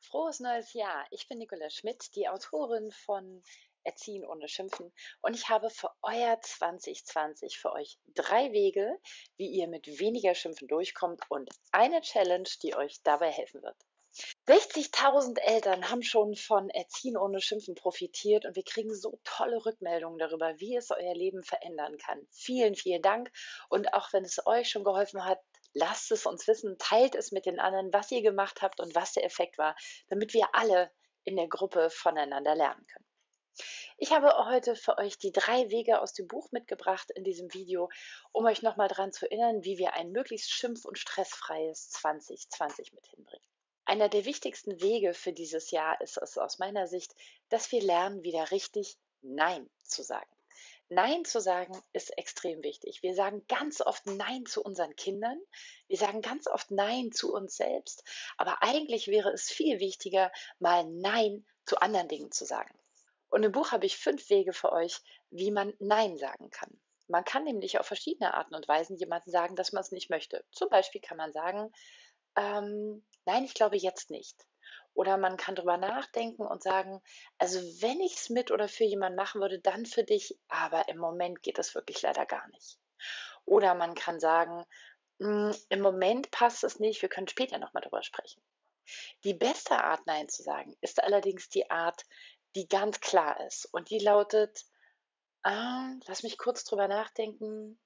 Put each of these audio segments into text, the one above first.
Frohes neues Jahr. Ich bin Nicola Schmidt, die Autorin von Erziehen ohne Schimpfen, und ich habe für euer 2020 für euch 3 Wege, wie ihr mit weniger Schimpfen durchkommt, und eine Challenge, die euch dabei helfen wird. 60.000 Eltern haben schon von Erziehen ohne Schimpfen profitiert, und wir kriegen so tolle Rückmeldungen darüber, wie es euer Leben verändern kann. Vielen, vielen Dank, und auch wenn es euch schon geholfen hat, lasst es uns wissen, teilt es mit den anderen, was ihr gemacht habt und was der Effekt war, damit wir alle in der Gruppe voneinander lernen können. Ich habe heute für euch die 3 Wege aus dem Buch mitgebracht in diesem Video, um euch nochmal daran zu erinnern, wie wir ein möglichst schimpf- und stressfreies 2020 mit hinbringen. Einer der wichtigsten Wege für dieses Jahr ist es aus meiner Sicht, dass wir lernen, wieder richtig Nein zu sagen. Nein zu sagen ist extrem wichtig. Wir sagen ganz oft Nein zu unseren Kindern. Wir sagen ganz oft Nein zu uns selbst. Aber eigentlich wäre es viel wichtiger, mal Nein zu anderen Dingen zu sagen. Und im Buch habe ich 5 Wege für euch, wie man Nein sagen kann. Man kann nämlich auf verschiedene Arten und Weisen jemandem sagen, dass man es nicht möchte. Zum Beispiel kann man sagen, nein, ich glaube jetzt nicht. Oder man kann drüber nachdenken und sagen, also wenn ich es mit oder für jemanden machen würde, dann für dich, aber im Moment geht das wirklich leider gar nicht. Oder man kann sagen, im Moment passt es nicht, wir können später nochmal drüber sprechen. Die beste Art, Nein zu sagen, ist allerdings die Art, die ganz klar ist. Und die lautet, lass mich kurz drüber nachdenken.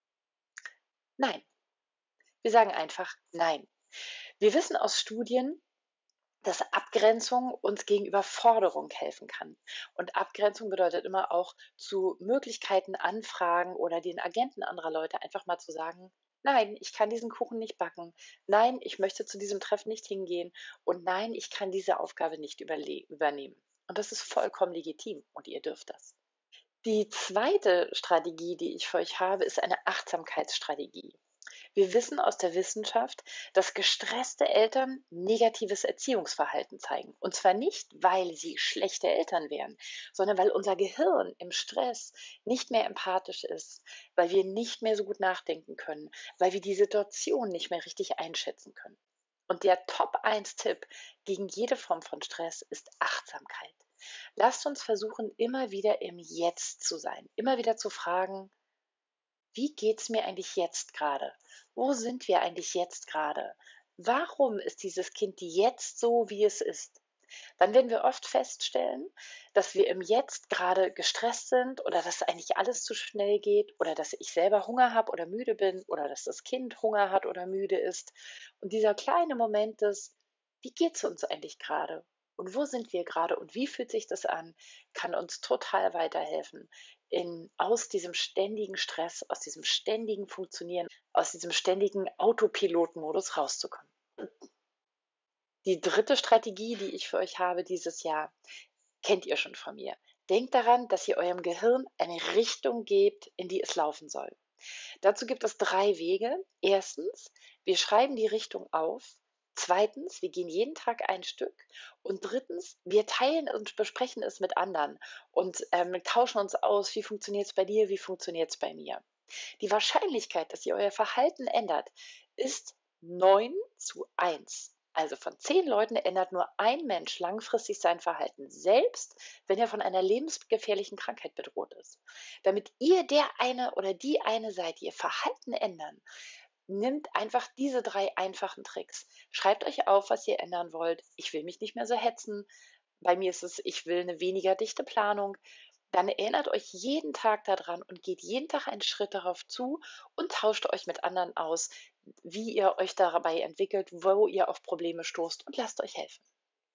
Nein. Wir sagen einfach Nein. Wir wissen aus Studien, dass Abgrenzung uns gegen Überforderung helfen kann. Und Abgrenzung bedeutet immer auch, zu Möglichkeiten, Anfragen oder den Agenten anderer Leute einfach mal zu sagen, nein, ich kann diesen Kuchen nicht backen. Nein, ich möchte zu diesem Treffen nicht hingehen. Und nein, ich kann diese Aufgabe nicht übernehmen. Und das ist vollkommen legitim, und ihr dürft das. Die zweite Strategie, die ich für euch habe, ist eine Achtsamkeitsstrategie. Wir wissen aus der Wissenschaft, dass gestresste Eltern negatives Erziehungsverhalten zeigen. Und zwar nicht, weil sie schlechte Eltern wären, sondern weil unser Gehirn im Stress nicht mehr empathisch ist, weil wir nicht mehr so gut nachdenken können, weil wir die Situation nicht mehr richtig einschätzen können. Und der Top-1-Tipp gegen jede Form von Stress ist Achtsamkeit. Lasst uns versuchen, immer wieder im Jetzt zu sein, immer wieder zu fragen, wie geht's mir eigentlich jetzt gerade? Wo sind wir eigentlich jetzt gerade? Warum ist dieses Kind jetzt so, wie es ist? Dann werden wir oft feststellen, dass wir im Jetzt gerade gestresst sind, oder dass eigentlich alles zu schnell geht, oder dass ich selber Hunger habe oder müde bin, oder dass das Kind Hunger hat oder müde ist. Und dieser kleine Moment des, wie geht's uns eigentlich gerade? Und wo sind wir gerade und wie fühlt sich das an, kann uns total weiterhelfen, aus diesem ständigen Stress, aus diesem ständigen Funktionieren, aus diesem ständigen Autopilotenmodus rauszukommen. Die dritte Strategie, die ich für euch habe dieses Jahr, kennt ihr schon von mir. Denkt daran, dass ihr eurem Gehirn eine Richtung gebt, in die es laufen soll. Dazu gibt es 3 Wege. Erstens, wir schreiben die Richtung auf. Zweitens, wir gehen jeden Tag ein Stück. Und drittens, wir teilen und besprechen es mit anderen und tauschen uns aus, wie funktioniert es bei dir, wie funktioniert es bei mir. Die Wahrscheinlichkeit, dass ihr euer Verhalten ändert, ist 9:1. Also von 10 Leuten ändert nur ein Mensch langfristig sein Verhalten, selbst wenn er von einer lebensgefährlichen Krankheit bedroht ist. Damit ihr der eine oder die eine seid, die ihr Verhalten ändern, nimmt einfach diese 3 einfachen Tricks. Schreibt euch auf, was ihr ändern wollt. Ich will mich nicht mehr so hetzen. Bei mir ist es, ich will eine weniger dichte Planung. Dann erinnert euch jeden Tag daran und geht jeden Tag einen Schritt darauf zu und tauscht euch mit anderen aus, wie ihr euch dabei entwickelt, wo ihr auf Probleme stoßt, und lasst euch helfen.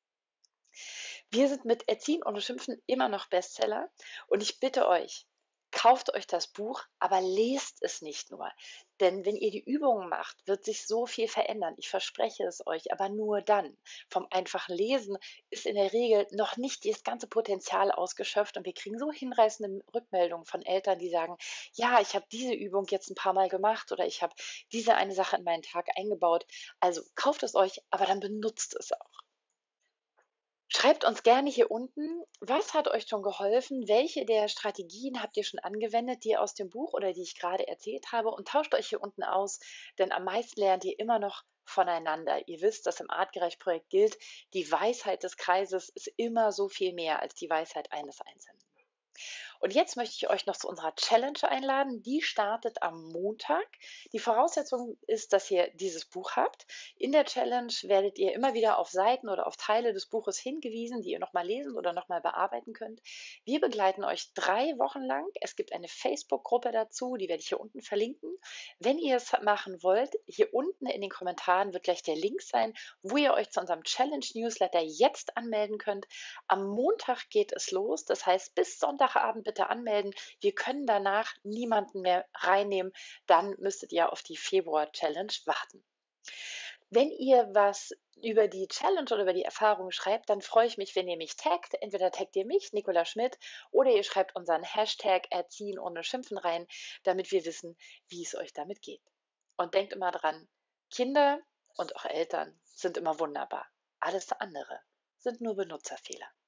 Wir sind mit Erziehen ohne Schimpfen immer noch Bestseller, und ich bitte euch, kauft euch das Buch, aber lest es nicht nur. Denn wenn ihr die Übungen macht, wird sich so viel verändern. Ich verspreche es euch, aber nur dann. Vom einfachen Lesen ist in der Regel noch nicht das ganze Potenzial ausgeschöpft, und wir kriegen so hinreißende Rückmeldungen von Eltern, die sagen, ja, ich habe diese Übung jetzt ein paar Mal gemacht, oder ich habe diese eine Sache in meinen Tag eingebaut. Also kauft es euch, aber dann benutzt es auch. Schreibt uns gerne hier unten, was hat euch schon geholfen? Welche der Strategien habt ihr schon angewendet, die aus dem Buch oder die ich gerade erzählt habe? Und tauscht euch hier unten aus, denn am meisten lernt ihr immer noch voneinander. Ihr wisst, dass im Artgerecht-Projekt gilt, die Weisheit des Kreises ist immer so viel mehr als die Weisheit eines Einzelnen. Und jetzt möchte ich euch noch zu unserer Challenge einladen. Die startet am Montag. Die Voraussetzung ist, dass ihr dieses Buch habt. In der Challenge werdet ihr immer wieder auf Seiten oder auf Teile des Buches hingewiesen, die ihr nochmal lesen oder nochmal bearbeiten könnt. Wir begleiten euch 3 Wochen lang. Es gibt eine Facebook-Gruppe dazu, die werde ich hier unten verlinken. Wenn ihr es machen wollt, hier unten in den Kommentaren wird gleich der Link sein, wo ihr euch zu unserem Challenge-Newsletter jetzt anmelden könnt. Am Montag geht es los, das heißt, bis Sonntagabend bitte anmelden. Wir können danach niemanden mehr reinnehmen, dann müsstet ihr auf die Februar-Challenge warten. Wenn ihr was über die Challenge oder über die Erfahrungen schreibt, dann freue ich mich, wenn ihr mich taggt. Entweder taggt ihr mich, Nicola Schmidt, oder ihr schreibt unseren Hashtag Erziehen ohne Schimpfen rein, damit wir wissen, wie es euch damit geht. Und denkt immer dran, Kinder und auch Eltern sind immer wunderbar. Alles andere sind nur Benutzerfehler.